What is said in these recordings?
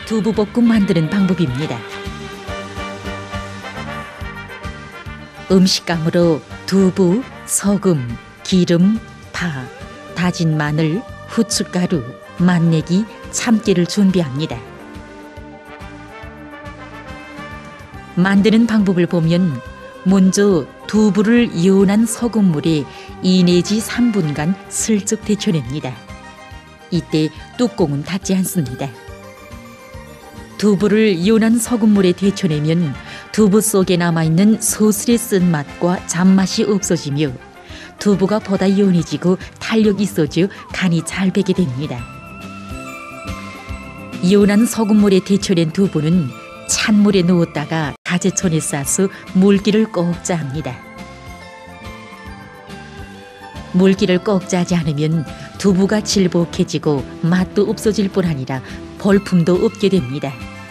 두부볶음 만드는 방법입니다. 음식감으로 두부, 소금, 기름, 파, 다진 마늘, 후춧가루, 맛내기, 참깨를 준비합니다. 만드는 방법을 보면 먼저 두부를 이온한 소금물에 2 내지 3분간 슬쩍 데쳐냅니다. 이때 뚜껑은 닫지 않습니다. 두부를 이온한 소금물에 데쳐내면 두부 속에 남아있는 소스의 쓴맛과 잔맛이 없어지며 두부가 보다 이온해지고 탄력이 있어져 간이 잘 배게 됩니다. 이온한 소금물에 데쳐낸 두부는 찬물에 넣었다가 가재천에 싸서 물기를 꼭 짜합니다. 물기를 꼭 짜지 않으면 두부가 질복해지고 맛도 없어질 뿐 아니라 볼품도 없게 됩니다.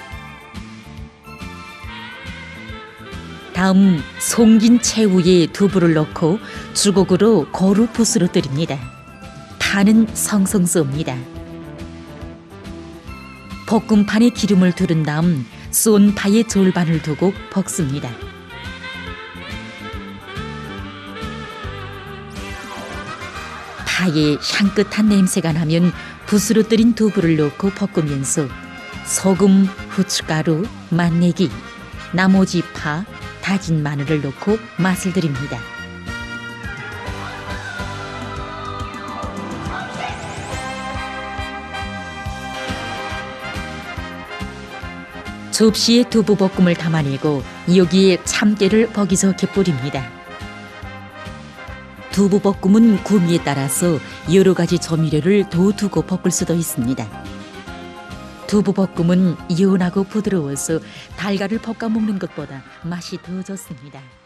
다음 송긴 채우에 두부를 넣고 주걱으로 고루 부스러뜨립니다. 파는 성성 씁니다. 볶음판에 기름을 두른 다음 쏜 파의 절반을 두고 볶습니다. 파에 향긋한 냄새가 나면 부스러뜨린 두부를 넣고 볶으면서 소금, 후춧가루, 맛내기, 나머지 파, 다진 마늘을 넣고 맛을 들입니다. 접시에 두부볶음을 담아내고 여기에 참깨를 버기석에 뿌립니다. 두부볶음은 구미에 따라서 여러 가지 조미료를 더 두고 볶을 수도 있습니다. 두부볶음은 이온하고 부드러워서 달걀을 볶아 먹는 것보다 맛이 더 좋습니다.